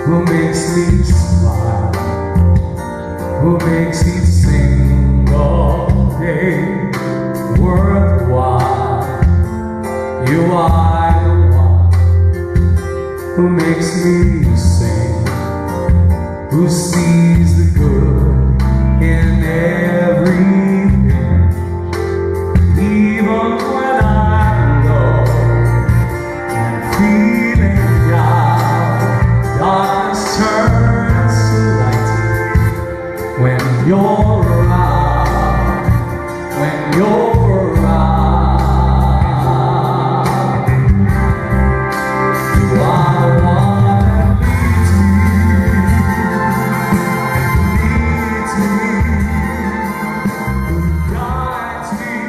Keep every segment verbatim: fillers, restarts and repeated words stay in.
who makes me smile, who makes me sing all day, worthwhile. You are the one who makes me sing, who sees the good in everything, even when I'm low and feeling down. Darkness turns to light when you're around, when you're around. You are the one that leads me, leads me, guides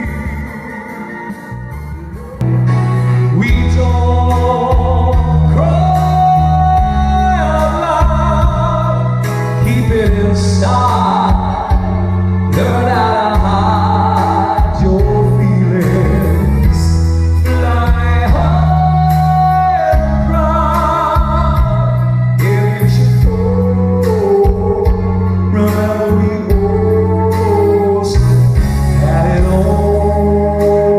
me. We don't cry out loud, keep it inside. Learn how to hide your feelings. Fly high and proud. If you should fall, remember we both had it all.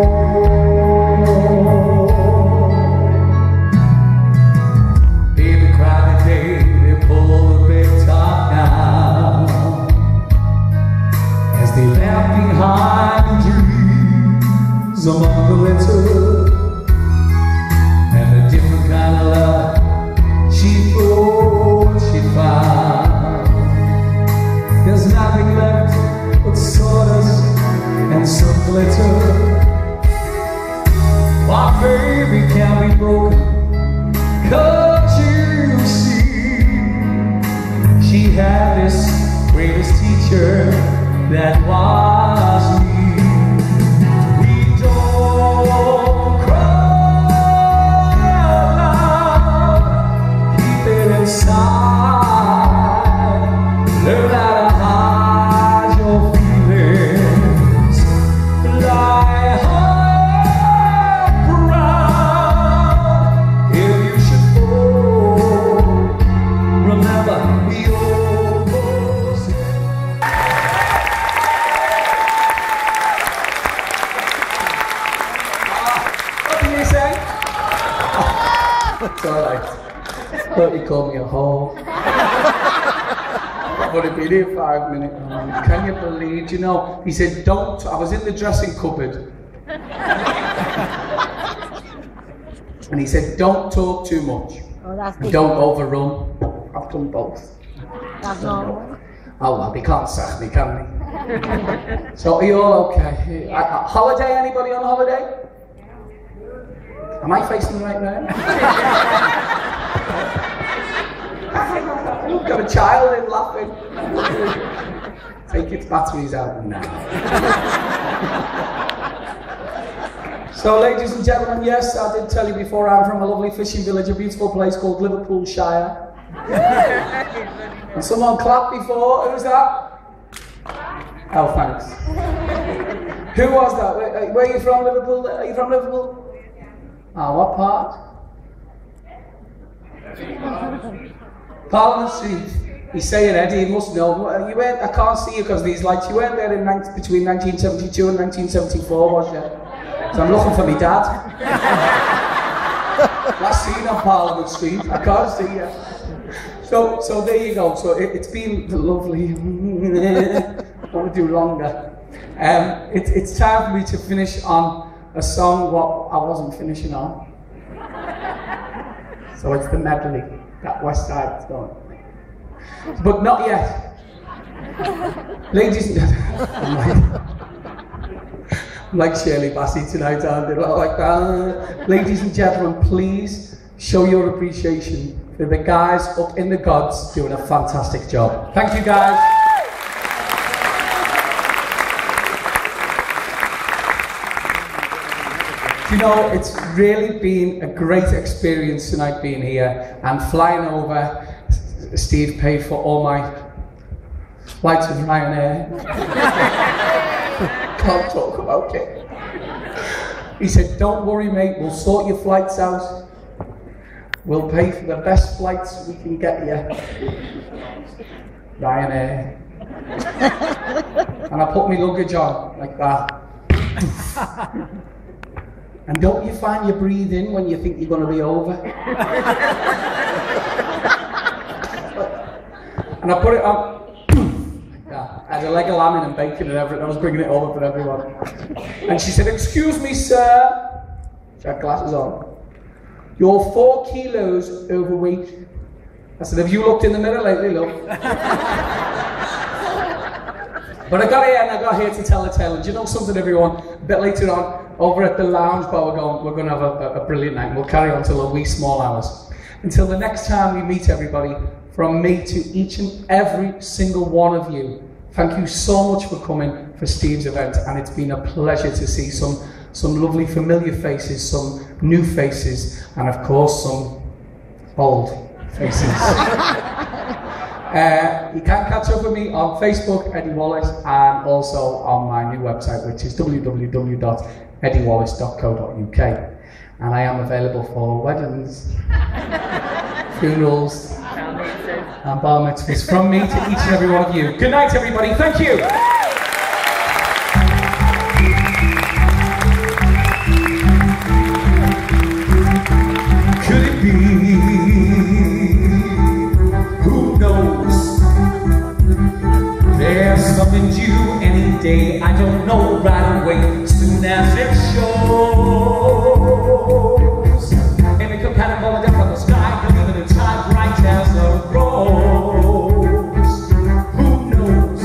Baby cried the day they pulled the big top down, as they left behind the dreams among the litter, and a different kind of love she thought she found. There's nothing left but sawdust and some glitter. My baby can't be broken, can't you see? She had this greatest teacher that was me. We don't cry out loud, keep it inside. Learn how to hide your feelings. Fly high and proud. If you should fall, remember we almost. What did you say? It's alright. Thought you called me a hoe. But it'd been here five minutes. Can you believe? You know, he said, don't. I was in the dressing cupboard. And he said, don't talk too much. Oh, that's And don't overrun. I've done both. That's normal. Oh well, they can't sack me, can they? So are you all okay? Uh, uh, holiday? Anybody on holiday? Am I facing the right way? You've got a child in laughing. Take its batteries out now. So, ladies and gentlemen, yes, I did tell you before, I'm from a lovely fishing village, a beautiful place called Liverpool Shire. And someone clapped before. Who's that? Oh, thanks. Who was that? Where, where are you from, Liverpool? Are you from Liverpool? Ah, oh, what part? Parliament Street. He's saying, Eddie, you must know. You weren't, I can't see you because of these lights. You weren't there in between nineteen seventy-two and nineteen seventy-four, was you? So I'm looking for my dad. Last seen on Parliament Street. I can't see you. So, so there you go. So it, it's been lovely. I want to do longer. Um, it, it's time for me to finish on a song what I wasn't finishing on. So it's the medley that West Side is going. But not yet. Ladies and gentlemen, I'm like, I'm like Shirley Bassey tonight, aren't I? Like that. Ladies and gentlemen, please show your appreciation for the guys up in the gods doing a fantastic job. Thank you, guys. You know, it's really been a great experience tonight being here and flying over. Steve paid for all my flights with Ryanair. Can't talk about it. He said, don't worry mate, we'll sort your flights out. We'll pay for the best flights we can get you. Ryanair. And I put my luggage on, like that. And don't you find you breathe in when you think you're going to be over? And I put it on. Yeah, I had a leg of lamb and bacon and everything. I was bringing it over for everyone. And she said, "Excuse me, sir." She had glasses on. "You're four kilos overweight." I said, "Have you looked in the mirror lately, love?" But I got here and I got here to tell a tale. And do you know something, everyone? A bit later on, over at the lounge bar, we're going, we're going to have a, a brilliant night. And we'll carry on till a wee small hours. Until the next time we meet, everybody, from me to each and every single one of you, thank you so much for coming for Steve's event. And it's been a pleasure to see some, some lovely familiar faces, some new faces, and of course some old faces. Uh, you can catch up with me on Facebook, Eddie Wallace, and also on my new website, which is w w w dot eddie wallace dot co dot u k. And I am available for weddings, funerals, and bar mitzvahs from me to each and every one of you. Good night, everybody. Thank you. Could it be? There's something due any day, I don't know right away, soon as it shows. It may come kind of falling down from the sky, coming in a time bright as a rose. Who knows?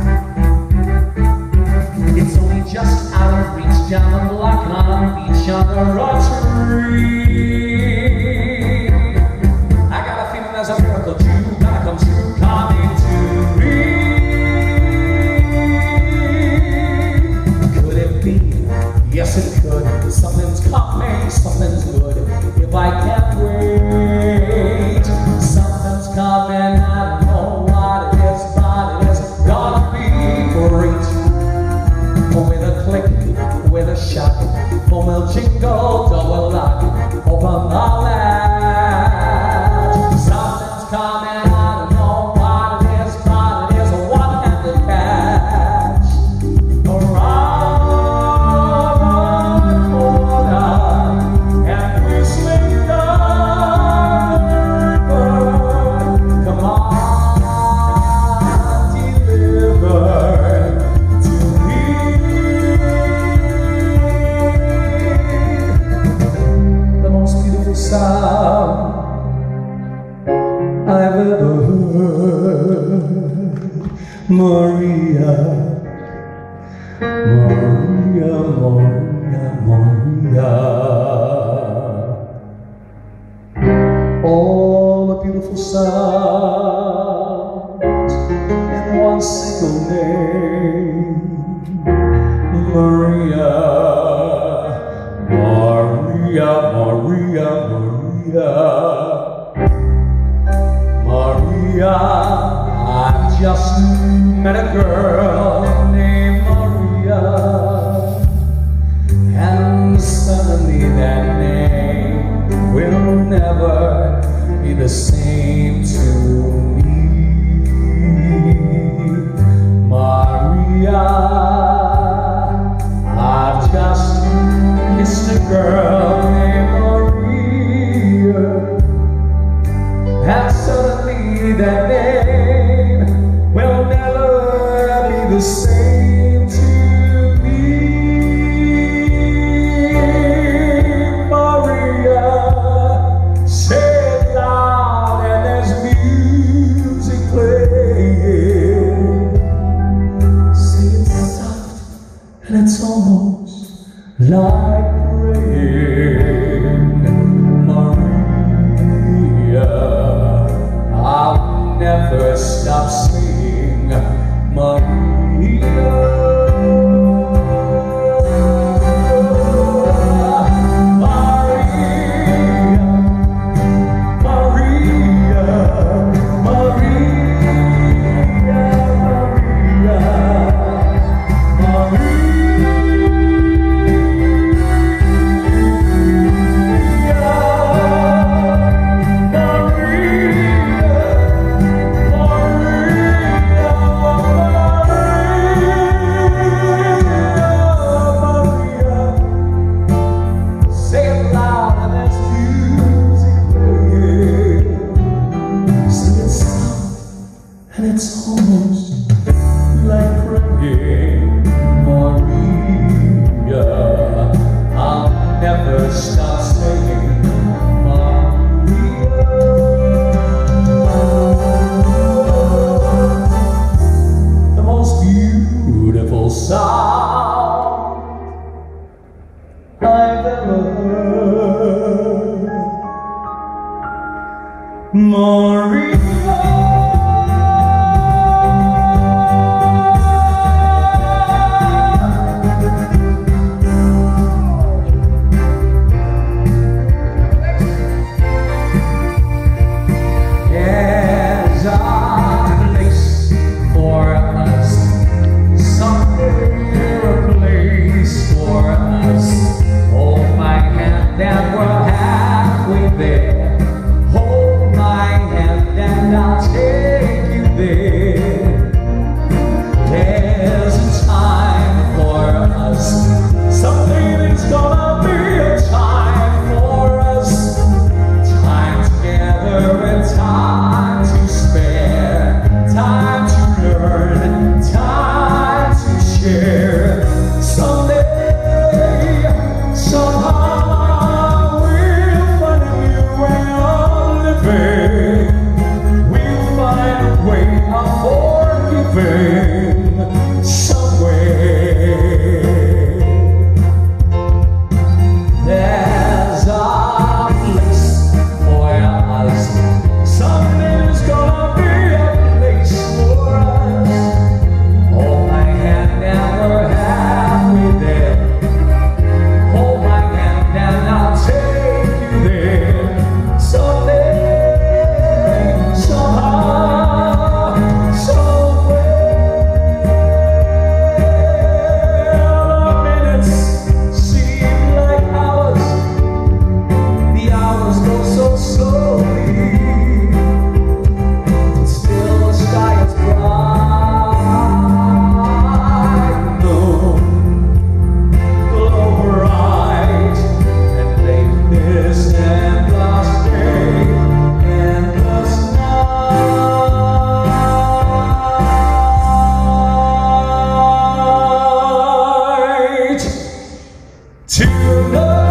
It's only just out of reach, down the block on a beach under a tree. I got a feeling there's a miracle due, gonna come true, coming to me. Yes, it could. Something's coming, something's good. If I can't wait, something's coming. I don't know what it is, but it is gonna be great. With a click, with a shot, home will jingle, door will lock, open the latch. Something's coming. I don't know what it is, but it is a one-handed catch. Around. I've ever heard, Maria, Maria, Maria, Maria. All the beautiful sounds in one single name, Maria, Maria, Maria, Maria. Maria, I've just met a girl named Maria, and suddenly that name will never be the same to me. Maria, I've just kissed a girl named Maria, and suddenly that name will never be the same to me. Maria, say it loud and there's music playing. Say it soft and it's almost like praying. Maria, I'll never stop singing Maria. Maria, Maria, Maria, Maria, Maria. to love.